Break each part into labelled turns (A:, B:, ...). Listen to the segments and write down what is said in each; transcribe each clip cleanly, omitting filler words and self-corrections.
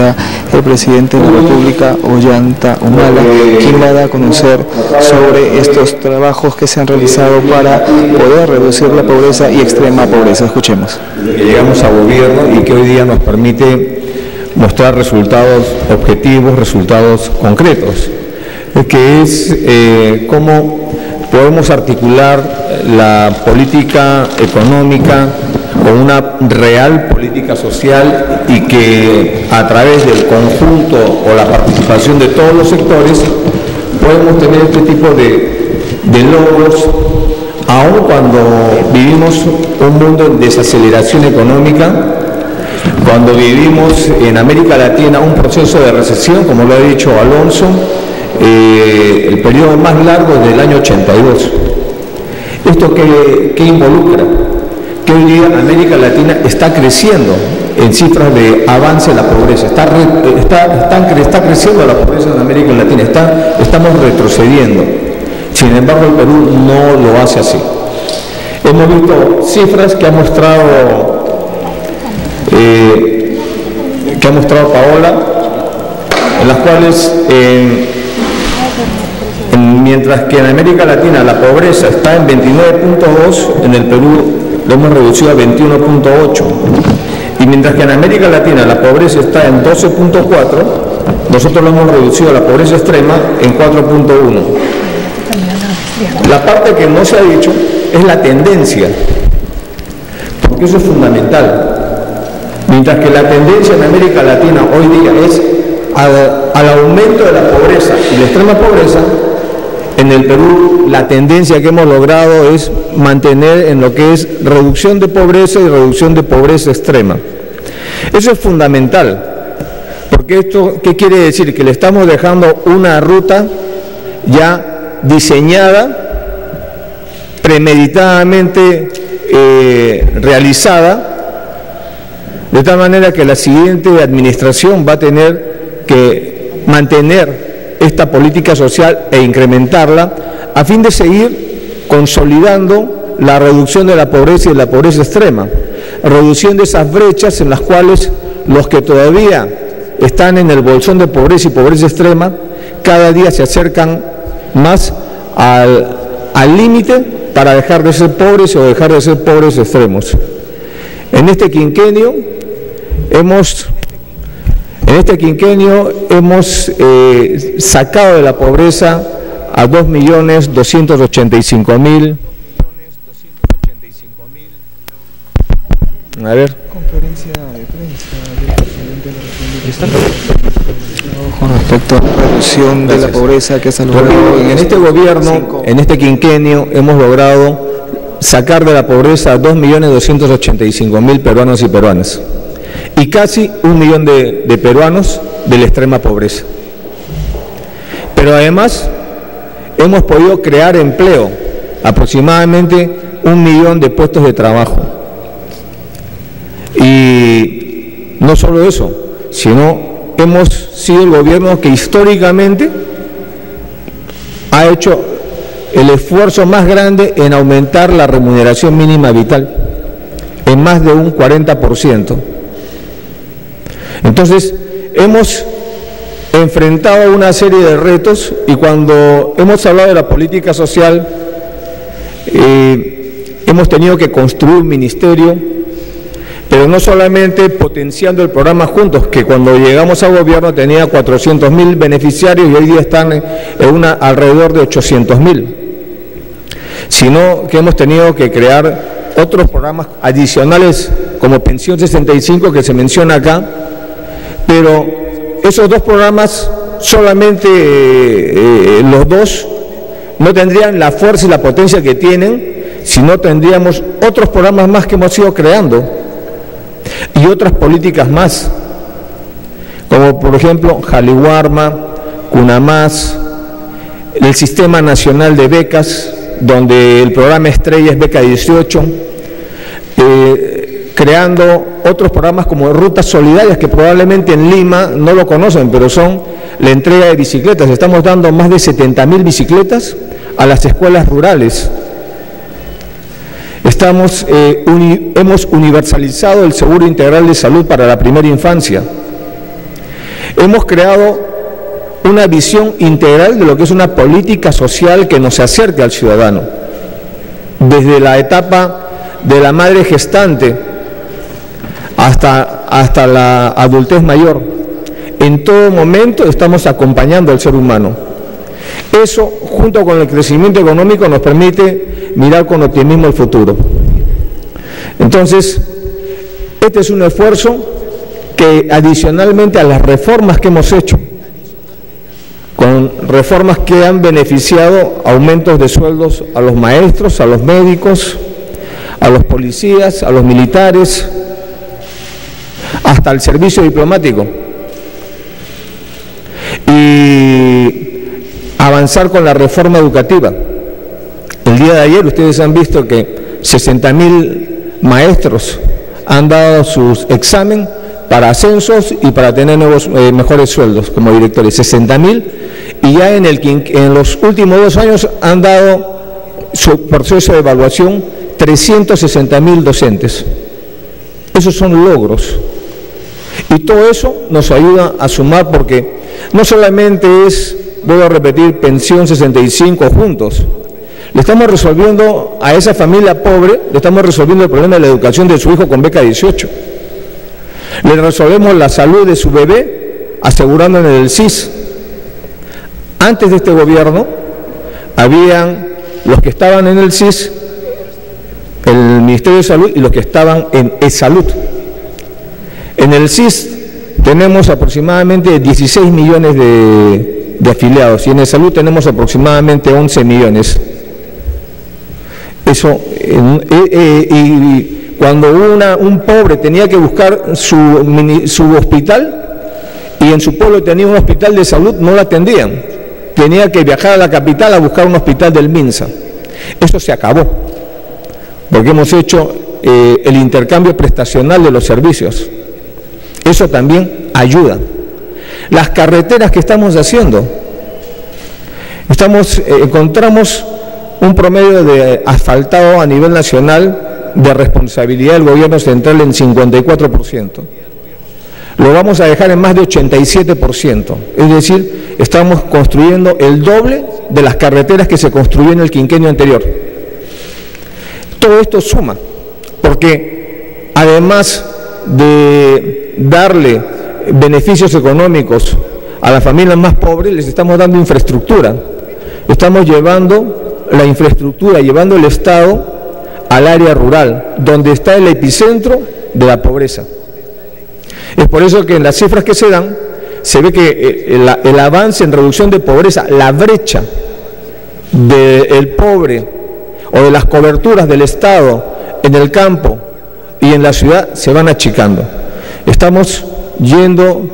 A: día el presidente de la República, Ollanta Humala, quien va a dar a conocer sobre estos trabajos que se han realizado para poder reducir la pobreza y extrema pobreza. Escuchemos.
B: Llegamos a gobierno y que hoy día nos permite mostrar resultados objetivos, resultados concretos, que es cómo podemos articular la política económica con una real política social y que a través del conjunto o la participación de todos los sectores podemos tener este tipo de logros, aun cuando vivimos un mundo en desaceleración económica, cuando vivimos en América Latina un proceso de recesión, como lo ha dicho Alonso, el periodo más largo del año 82. ¿Esto qué involucra? Que hoy día América Latina está creciendo en cifras de avance de la pobreza, está creciendo la pobreza en América Latina, estamos retrocediendo. Sin embargo, el Perú no lo hace así. Hemos visto cifras que ha mostrado Paola, en las cuales mientras que en América Latina la pobreza está en 29.2, en el Perú lo hemos reducido a 21.8, y mientras que en América Latina la pobreza está en 12.4, nosotros lo hemos reducido a la pobreza extrema en 4.1. La parte que no se ha dicho es la tendencia, porque eso es fundamental. Mientras que la tendencia en América Latina hoy día es al aumento de la pobreza y la extrema pobreza, en el Perú la tendencia que hemos logrado es mantener en lo que es reducción de pobreza y reducción de pobreza extrema. Eso es fundamental, porque esto, ¿qué quiere decir? Que le estamos dejando una ruta ya diseñada, premeditadamente realizada, de tal manera que la siguiente administración va a tener que mantener esta política social e incrementarla a fin de seguir consolidando la reducción de la pobreza y de la pobreza extrema, reduciendo esas brechas en las cuales los que todavía están en el bolsón de pobreza y pobreza extrema cada día se acercan más al límite para dejar de ser pobres o dejar de ser pobres extremos. En este quinquenio hemos sacado de la pobreza a 2.285.000. A ver.
A: Conferencia de prensa del presidente de la República con respecto a la reducción de la pobreza que se ha logrado
B: en este gobierno, en este quinquenio, hemos logrado sacar de la pobreza a 2.285.000 peruanos y peruanas, y casi 1 millón de peruanos de la extrema pobreza. Pero además hemos podido crear empleo, aproximadamente 1 millón de puestos de trabajo. Y no solo eso, sino hemos sido el gobierno que históricamente ha hecho el esfuerzo más grande en aumentar la remuneración mínima vital, en más de un 40%. Entonces, hemos enfrentado una serie de retos, y cuando hemos hablado de la política social, hemos tenido que construir un ministerio, pero no solamente potenciando el programa Juntos, que cuando llegamos al gobierno tenía 400.000 beneficiarios y hoy día están alrededor de 800.000, sino que hemos tenido que crear otros programas adicionales como Pensión 65, que se menciona acá, pero esos dos programas, solamente los dos, no tendrían la fuerza y la potencia que tienen si no tendríamos otros programas más que hemos ido creando y otras políticas más, como por ejemplo Jaliwarma, Cunamás, el Sistema Nacional de Becas, donde el programa estrella es Beca 18, creando otros programas como Rutas Solidarias, que probablemente en Lima no lo conocen, pero son la entrega de bicicletas. Estamos dando más de 70.000 bicicletas a las escuelas rurales. Hemos universalizado el seguro integral de salud para la primera infancia. Hemos creado una visión integral de lo que es una política social que nos acerque al ciudadano, desde la etapa de la madre gestante hasta la adultez mayor. En todo momento estamos acompañando al ser humano. Eso, junto con el crecimiento económico, nos permite mirar con optimismo el futuro. Entonces, este es un esfuerzo que, adicionalmente a las reformas que hemos hecho, con reformas que han beneficiado aumentos de sueldos a los maestros, a los médicos, a los policías, a los militares, hasta el servicio diplomático, y avanzar con la reforma educativa. El día de ayer ustedes han visto que 60.000 maestros han dado sus examen para ascensos y para tener mejores sueldos como directores, 60.000, y ya en los últimos 2 años han dado su proceso de evaluación 360.000 docentes. Esos son logros. Y todo eso nos ayuda a sumar, porque no solamente es, vuelvo a repetir, pensión 65 juntos. Le estamos resolviendo a esa familia pobre, le estamos resolviendo el problema de la educación de su hijo con beca 18. Le resolvemos la salud de su bebé asegurándole el SIS. Antes de este gobierno, habían los que estaban en el SIS, el Ministerio de Salud, y los que estaban en eSalud. En el SIS tenemos aproximadamente 16 millones de afiliados, y en eSalud tenemos aproximadamente 11 millones. Eso, y cuando un pobre tenía que buscar su hospital, y en su pueblo tenía un hospital de salud, no lo atendían. Tenía que viajar a la capital a buscar un hospital del MINSA. Eso se acabó, porque hemos hecho el intercambio prestacional de los servicios. Eso también ayuda. Las carreteras que estamos haciendo, encontramos un promedio de asfaltado a nivel nacional de responsabilidad del gobierno central en 54%. Lo vamos a dejar en más de 87%. Es decir, estamos construyendo el doble de las carreteras que se construyó en el quinquenio anterior. Todo esto suma, porque además de darle beneficios económicos a las familias más pobres, les estamos dando infraestructura. Estamos llevando la infraestructura, llevando el Estado al área rural, donde está el epicentro de la pobreza. Es por eso que en las cifras que se dan, se ve que el avance en reducción de pobreza, la brecha del pobre o de las coberturas del Estado en el campo y en la ciudad se van achicando. Estamos llevando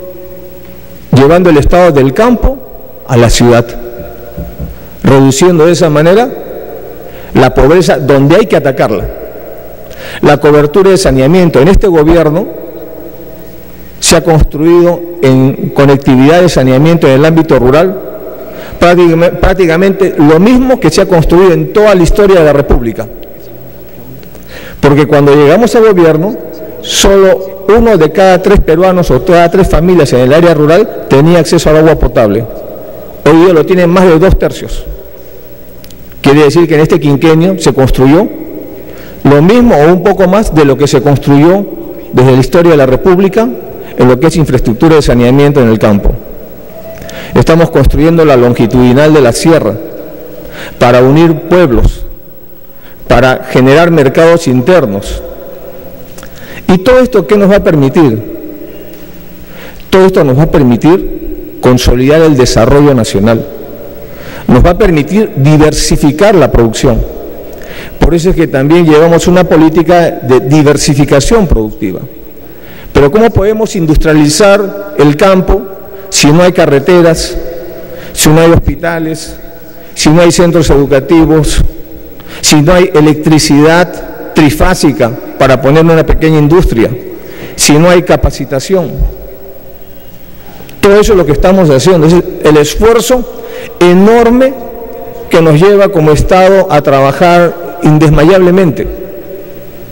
B: el Estado del campo a la ciudad, reduciendo de esa manera la pobreza donde hay que atacarla. La cobertura de saneamiento en este gobierno se ha construido en conectividad de saneamiento en el ámbito rural prácticamente lo mismo que se ha construido en toda la historia de la República. Porque cuando llegamos al gobierno, solo 1 de cada 3 peruanos o cada 3 familias en el área rural tenía acceso al agua potable. Hoy día lo tienen más de 2/3. Quiere decir que en este quinquenio se construyó lo mismo o un poco más de lo que se construyó desde la historia de la República en lo que es infraestructura de saneamiento en el campo. Estamos construyendo la longitudinal de la sierra para unir pueblos, para generar mercados internos. ¿Y todo esto qué nos va a permitir? Todo esto nos va a permitir consolidar el desarrollo nacional. Nos va a permitir diversificar la producción. Por eso es que también llevamos una política de diversificación productiva. Pero ¿cómo podemos industrializar el campo si no hay carreteras, si no hay hospitales, si no hay centros educativos, si no hay electricidad trifásica para poner una pequeña industria, si no hay capacitación? Todo eso es lo que estamos haciendo, es el esfuerzo enorme que nos lleva como Estado a trabajar indesmayablemente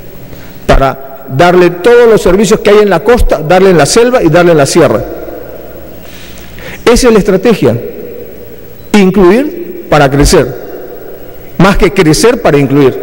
B: para darle todos los servicios que hay en la costa, darle en la selva y darle en la sierra. Esa es la estrategia. Incluir para crecer, más que crecer para incluir.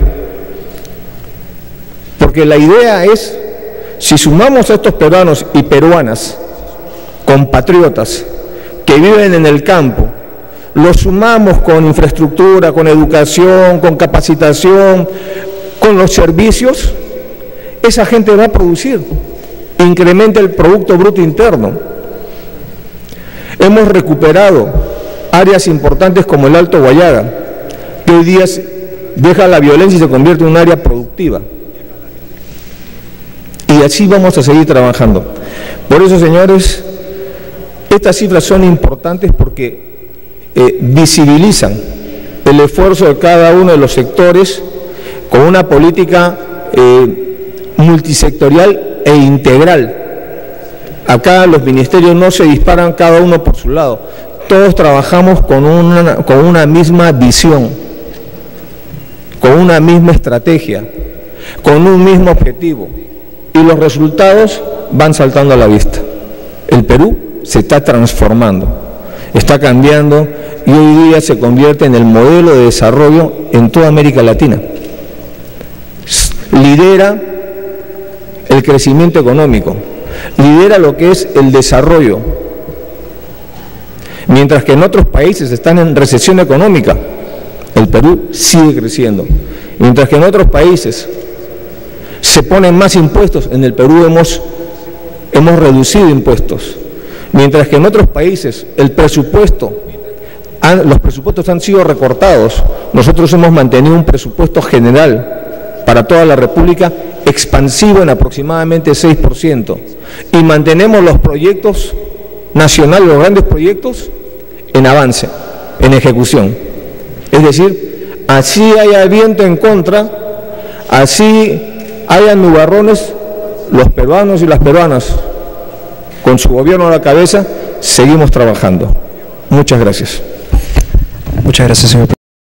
B: Porque la idea es, si sumamos a estos peruanos y peruanas, compatriotas, que viven en el campo, los sumamos con infraestructura, con educación, con capacitación, con los servicios, esa gente va a producir, incrementa el Producto Bruto Interno. Hemos recuperado áreas importantes como el Alto Guayaga, que hoy día deja la violencia y se convierte en un área productiva. Y así vamos a seguir trabajando. Por eso, señores, estas cifras son importantes porque visibilizan el esfuerzo de cada uno de los sectores con una política multisectorial e integral. Acá los ministerios no se disparan cada uno por su lado, todos trabajamos con una misma visión, con una misma estrategia, con un mismo objetivo, y los resultados van saltando a la vista. El Perú se está transformando, está cambiando y hoy día se convierte en el modelo de desarrollo en toda América Latina. Lidera el crecimiento económico, lidera lo que es el desarrollo, mientras que en otros países están en recesión económica, el Perú sigue creciendo. Mientras que en otros países se ponen más impuestos, en el Perú hemos reducido impuestos. Mientras que en otros países los presupuestos han sido recortados, nosotros hemos mantenido un presupuesto general para toda la República expansivo en aproximadamente 6%. Y mantenemos los proyectos nacionales, los grandes proyectos, en avance, en ejecución. Es decir, así haya viento en contra, así haya nubarrones, los peruanos y las peruanas, con su gobierno a la cabeza, seguimos trabajando. Muchas gracias.
A: Muchas gracias, señor.